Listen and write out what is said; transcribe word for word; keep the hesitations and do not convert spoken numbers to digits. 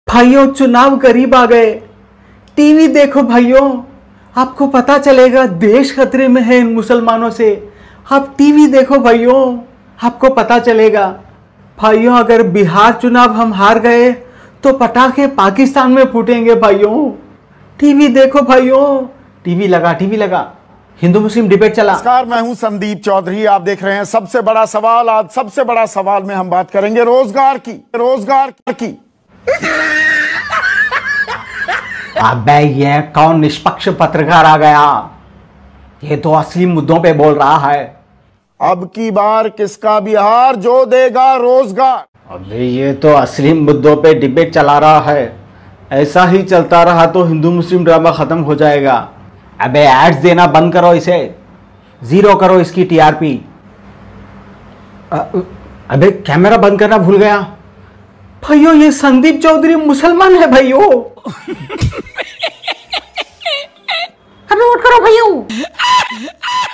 भाइयों, चुनाव करीब आ गए। टीवी देखो भाइयों, आपको पता चलेगा देश खतरे में है इन मुसलमानों से। आप टीवी देखो भाइयों, आपको पता चलेगा। भाइयों, अगर बिहार चुनाव हम हार गए तो पटाखे पाकिस्तान में फूटेंगे भाइयों। टीवी देखो भाइयों, टीवी लगा टीवी लगा हिंदू मुस्लिम डिबेट चला। नमस्कार, मैं हूं संदीप चौधरी। आप देख रहे हैं सबसे बड़ा सवाल। आज सबसे बड़ा सवाल में हम बात करेंगे रोजगार की रोजगार की अबे ये कौन निष्पक्ष पत्रकार आ गया? ये तो असली मुद्दों पे बोल रहा है। अब की बार किसका बिहार, जो देगा रोजगार। अबे ये तो असली मुद्दों पे डिबेट चला रहा है। ऐसा ही चलता रहा तो हिंदू मुस्लिम ड्रामा खत्म हो जाएगा। अबे एड्स देना बंद करो, इसे जीरो करो इसकी टीआरपी। अबे कैमरा बंद करना भूल गया। भाइयों, ये संदीप चौधरी मुसलमान है भाइयों। अबे वोट करो भाइयों।